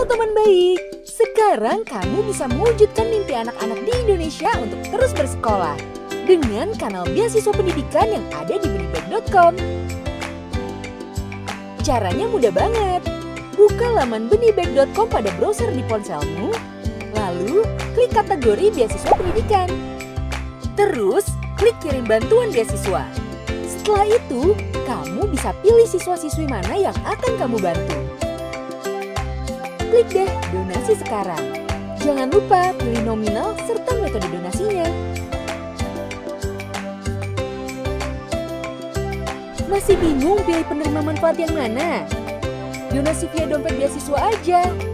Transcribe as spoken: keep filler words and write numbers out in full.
Halo teman baik, sekarang kamu bisa mewujudkan mimpi anak-anak di Indonesia untuk terus bersekolah dengan kanal beasiswa pendidikan yang ada di benibag dot com. Caranya mudah banget. Buka laman benibag dot com pada browser di ponselmu, lalu klik kategori beasiswa pendidikan. Terus, klik kirim bantuan beasiswa. Setelah itu, kamu bisa pilih siswa-siswi mana yang akan kamu bantu. Klik deh donasi sekarang. Jangan lupa pilih nominal serta metode donasinya. Masih bingung pilih penerima manfaat yang mana? Donasi via dompet beasiswa aja.